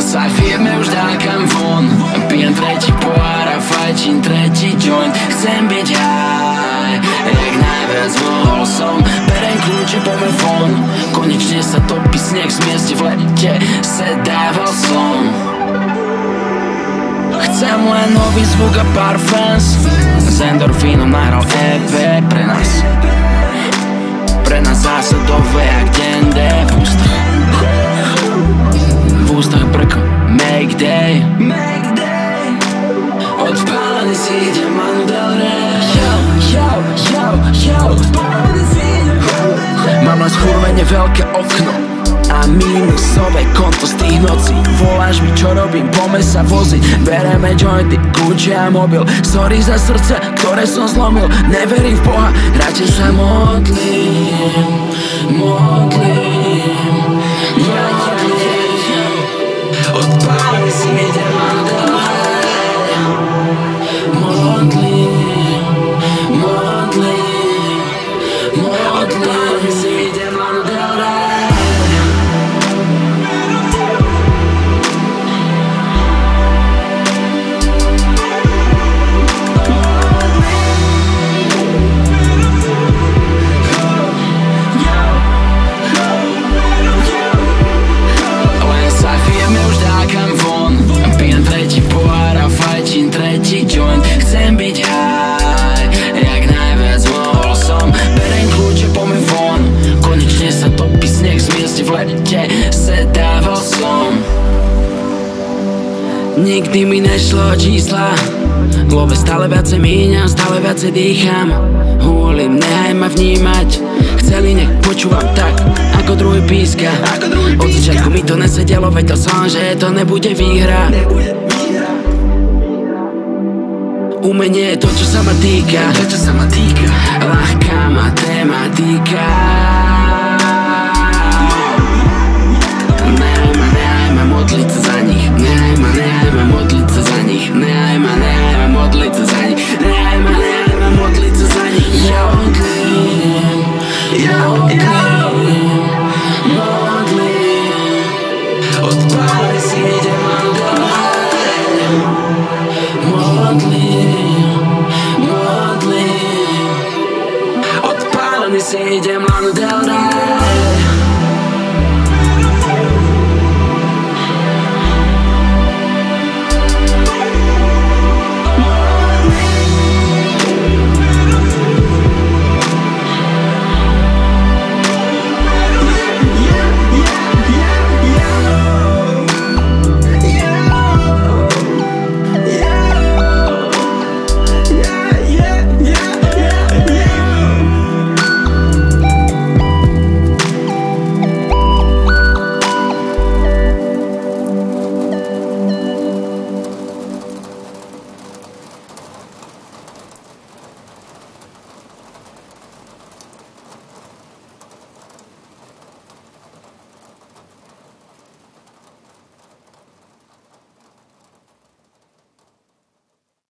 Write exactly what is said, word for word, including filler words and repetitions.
sa vieme už dákam von. Pijem tretí pohár a fajčím tretí joint. Chcem byť high, jak najviac mohol som. Berem kľúče, poďme von. Konečne sa topí sneh z mieste, v lete sedával som. Chcem len nový zvuk a pár fans. S endorfínom nahral é pé pre nás. Pre nás zásadové jak dende. V ústach V ústach brko Make day Odpálený si idem Manu Del Rey. Yo, yo, yo, yo Odpálený si idem Manu Del Rey. Mám na schurvene veľké okno a minusové konto z tých nocí. Voláš mi, čo robím, poďme sa voziť. Bereme jointy, kľúče a mobil. Sorry za srdce, ktoré som zlomil. Neverím v Boha, radšej sa modlím. Modlím Modlím Odpálený si idem Manu Del Rey. Modlím Modlím Modlím si idem Manu Del Rey. Tretí joint, chcem byť high, jak najviac mohol som. Berem kľúče, poďme von. Konečne sa topí sneh z mieste, v lete sedával som. Nikdy mi nešlo o čísla, v hlave stále viacej míňam, stále viacej dýcham. Húlim, nehaj ma vnímať, chceli nech počúvam tak, ako druhý píska. Od začiatku mi to nesedelo, vedel som, že to nebude výhra. Umenie je to, čo sa ma týka, to, čo sa ma týka. Ľahká matematika.